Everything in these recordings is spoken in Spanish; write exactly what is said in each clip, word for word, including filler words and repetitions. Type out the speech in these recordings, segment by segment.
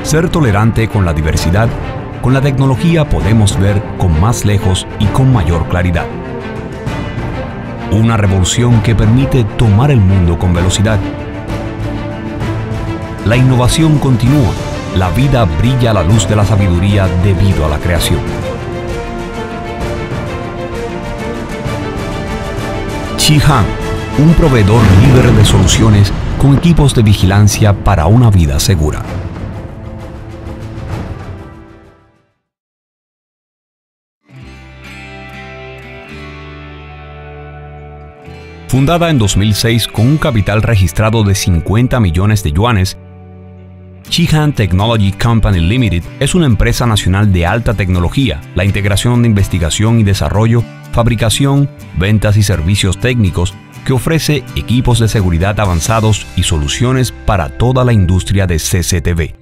Ser tolerante con la diversidad, con la tecnología podemos ver con más lejos y con mayor claridad. Una revolución que permite tomar el mundo con velocidad. La innovación continúa, la vida brilla a la luz de la sabiduría debido a la creación. Chi-Han, un proveedor líder de soluciones con equipos de vigilancia para una vida segura. Fundada en dos mil seis con un capital registrado de cincuenta millones de yuanes, Chi-Han Technology Company Limited es una empresa nacional de alta tecnología, la integración de investigación y desarrollo, fabricación, ventas y servicios técnicos que ofrece equipos de seguridad avanzados y soluciones para toda la industria de C C T V.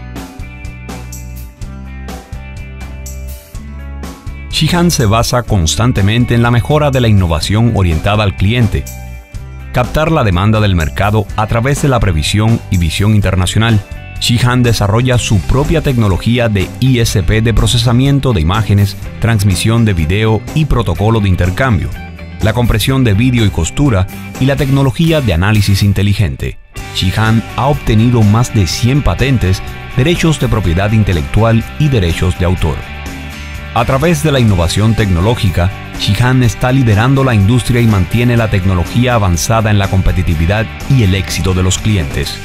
Chi-Han se basa constantemente en la mejora de la innovación orientada al cliente, captar la demanda del mercado a través de la previsión y visión internacional. Chi-Han desarrolla su propia tecnología de I S P de procesamiento de imágenes, transmisión de video y protocolo de intercambio, la compresión de vídeo y costura y la tecnología de análisis inteligente. Chi-Han ha obtenido más de cien patentes, derechos de propiedad intelectual y derechos de autor. A través de la innovación tecnológica, Chi-Han está liderando la industria y mantiene la tecnología avanzada en la competitividad y el éxito de los clientes.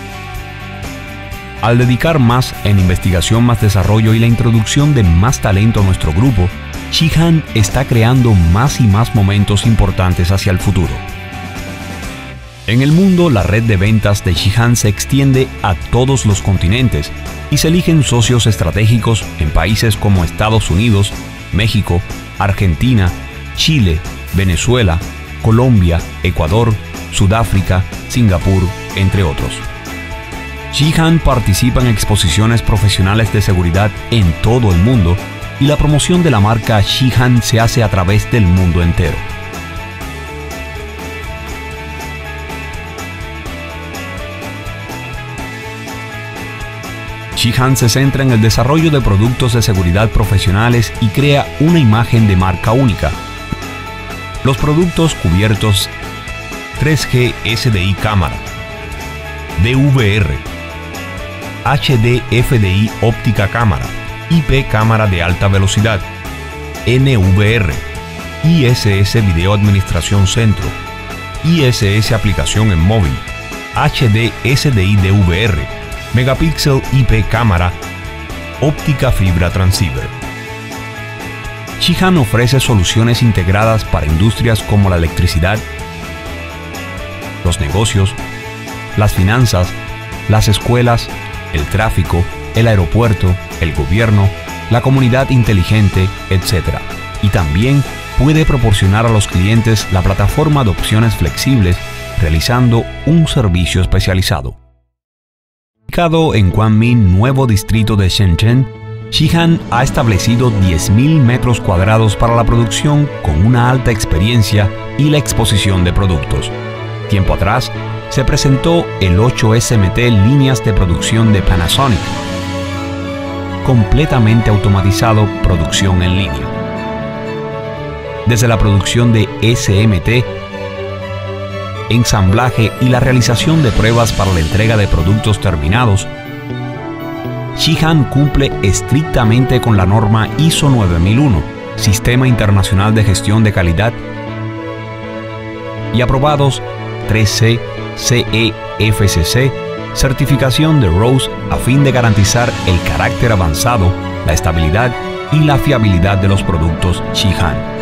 Al dedicar más en investigación, más desarrollo y la introducción de más talento a nuestro grupo, Chi-Han está creando más y más momentos importantes hacia el futuro. En el mundo, la red de ventas de Chi-Han se extiende a todos los continentes y se eligen socios estratégicos en países como Estados Unidos, México, Argentina, Chile, Venezuela, Colombia, Ecuador, Sudáfrica, Singapur, entre otros. Chi-Han participa en exposiciones profesionales de seguridad en todo el mundo y la promoción de la marca Chi-Han se hace a través del mundo entero. Chi-Han se centra en el desarrollo de productos de seguridad profesionales y crea una imagen de marca única. Los productos cubiertos tres G S D I cámara, D V R, H D F D I óptica cámara, I P cámara de alta velocidad, N V R, I S S video administración centro, I S S aplicación en móvil, H D S D I D V R, megapíxel I P cámara, óptica fibra transceiver. Chi-Han ofrece soluciones integradas para industrias como la electricidad, los negocios, las finanzas, las escuelas, el tráfico, el aeropuerto, el gobierno, la comunidad inteligente, etcétera. Y también puede proporcionar a los clientes la plataforma de opciones flexibles, realizando un servicio especializado. Ubicado en Guanmin, nuevo distrito de Shenzhen, Chi-Han ha establecido diez mil metros cuadrados para la producción con una alta experiencia y la exposición de productos. Tiempo atrás, se presentó el ocho S M T líneas de producción de Panasonic, completamente automatizado, producción en línea. Desde la producción de S M T, ensamblaje y la realización de pruebas para la entrega de productos terminados, Chi-Han cumple estrictamente con la norma I S O nueve mil uno, Sistema Internacional de Gestión de Calidad, y aprobados tres C, C E F C C, certificación de RoHS a fin de garantizar el carácter avanzado, la estabilidad y la fiabilidad de los productos Chi-Han.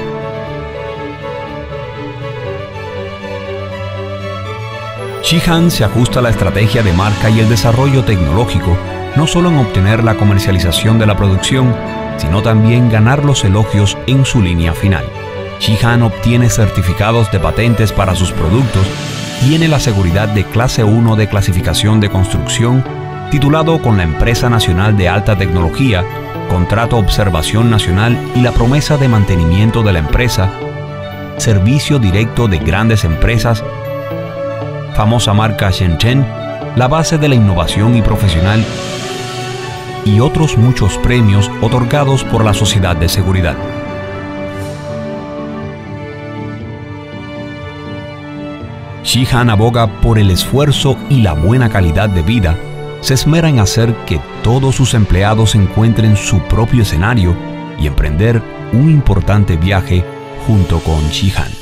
Chi-Han se ajusta a la estrategia de marca y el desarrollo tecnológico, no solo en obtener la comercialización de la producción, sino también ganar los elogios en su línea final. Chi-Han obtiene certificados de patentes para sus productos, tiene la seguridad de clase uno de clasificación de construcción, titulado con la Empresa Nacional de Alta Tecnología, contrato observación nacional y la promesa de mantenimiento de la empresa, servicio directo de grandes empresas, famosa marca Shenzhen, la base de la innovación y profesional, y otros muchos premios otorgados por la Sociedad de Seguridad. Sheehan aboga por el esfuerzo y la buena calidad de vida. Se esmera en hacer que todos sus empleados encuentren su propio escenario y emprender un importante viaje junto con Sheehan.